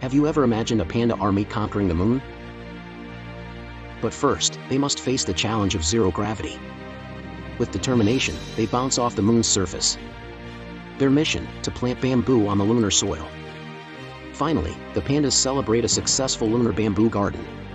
Have you ever imagined a panda army conquering the moon? But first, they must face the challenge of zero gravity. With determination, they bounce off the moon's surface. Their mission, to plant bamboo on the lunar soil. Finally, the pandas celebrate a successful lunar bamboo garden.